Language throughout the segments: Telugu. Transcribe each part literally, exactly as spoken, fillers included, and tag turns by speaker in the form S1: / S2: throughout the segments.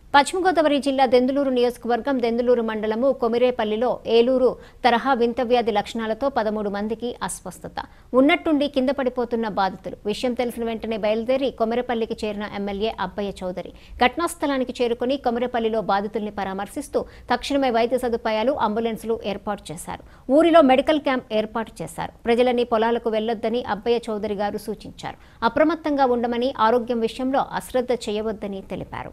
S1: పశ్చిమ గోదావరి జిల్లా దెందులూరు నియోజకవర్గం దెందులూరు మండలము కొమిరేపల్లిలో ఏలూరు తరహా వింత వ్యాధి లక్షణాలతో పదమూడు మందికి అస్వస్థత ఉన్నట్టుండి కింద పడిపోతున్న బాధితులు విషయం తెలిసిన వెంటనే బయలుదేరి కొమిరేపల్లికి చేరిన ఎమ్మెల్యే అబ్బయ్య చౌదరి ఘటనా స్థలానికి చేరుకుని కొమిరేపల్లిలో బాధితుల్ని పరామర్శిస్తూ తక్షణమే వైద్య సదుపాయాలు అంబులెన్సులు ఏర్పాటు చేశారు. ఊరిలో మెడికల్ క్యాంప్ ఏర్పాటు చేశారు. ప్రజలని పొలాలకు వెళ్లొద్దని అబ్బయ్య చౌదరి గారు సూచించారు. అప్రమత్తంగా ఉండమని, ఆరోగ్యం విషయంలో అశ్రద్ధ చేయవద్దని తెలిపారు.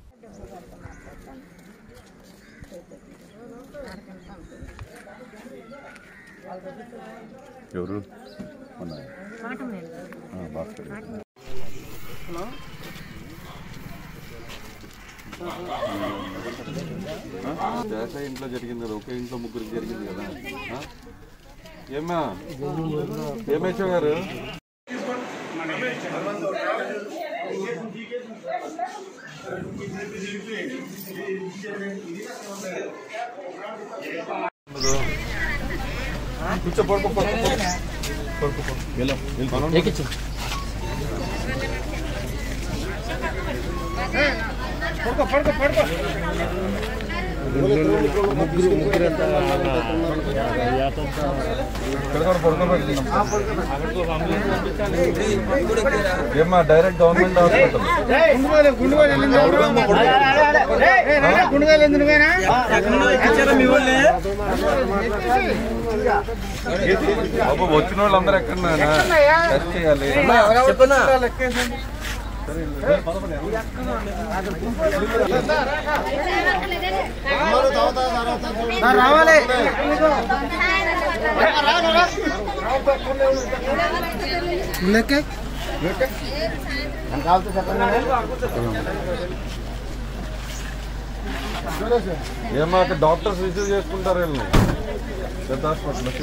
S2: ఎవరు ఇంట్లో జరిగింది కదా, ఒకే ఇంట్లో ముగ్గురికి జరిగింది కదా. ఏమా ఏమేశ్వ గారు కూర్చో పడుకో పడుకో పడుకో పడుకో పడుకో పడుకో ముగ్గురు ముగ్గురు అంతా ఏమ్మా డైరెక్ట్ గవర్నమెంట్ హాస్పిటల్ బాబు వచ్చిన వాళ్ళందరూ ఎక్కడన్నా టెస్ట్ చేయాలి.
S3: రావాలి
S2: ఏమా అక్కడ డాక్టర్స్ రిసీవ్ చేసుకుంటారు వీళ్ళని పెద్ద హాస్పిటల్.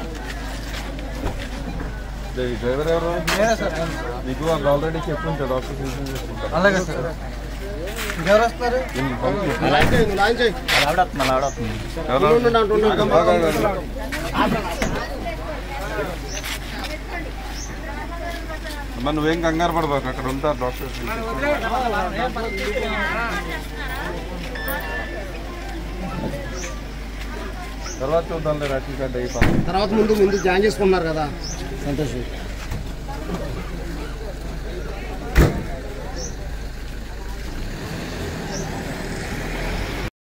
S2: డ్రైవర్ ఎవరు నీకు ఆల్రెడీ చెప్పుంటా డాక్టర్స్ రిసీవ్ చేసుకుంటారు.
S3: అలాగే సార్. ఎవరు వస్తారు?
S2: అమ్మా నువ్వేం కంగారు పడబాకు, అక్కడ ఉంటారు డాక్టర్స్. తర్వాత చూద్దాంలే రేషన్ కార్డు అయిపోయింది.
S3: తర్వాత ముందు ముందు జాయిన్ చేసుకున్నారు కదా సంతోష్.